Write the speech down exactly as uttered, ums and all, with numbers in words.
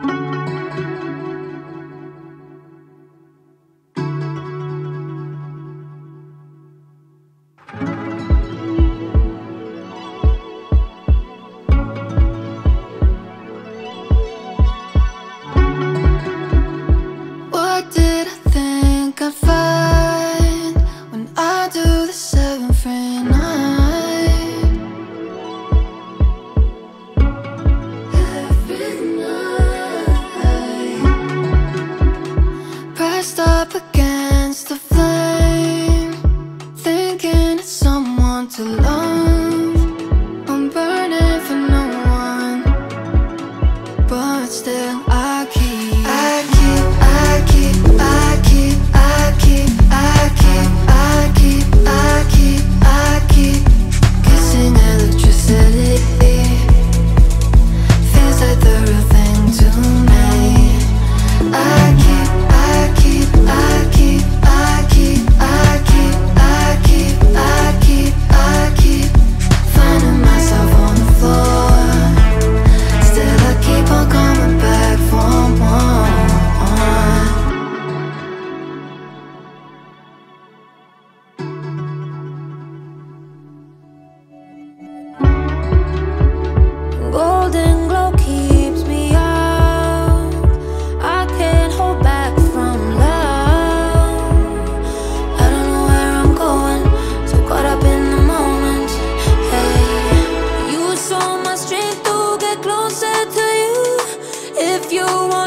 What did I think I'd find when I do the seven free night? Every night, pressed up against the flame, thinking it's someone to love. I'm burning for no one, but still I keep, I keep, I keep, I keep, I keep, I keep, I keep, I keep, I keep kissing electricity. Feels like the real thing to me. I keep, I keep, I keep, I keep, I keep, I keep, I keep, I keep finding myself on the floor. Still I keep on coming back for more. Golden glow keeps me out. I can't hold back from love. I don't know where I'm going, so caught up in the moment. Hey, you saw my strength to get closer to you. If you want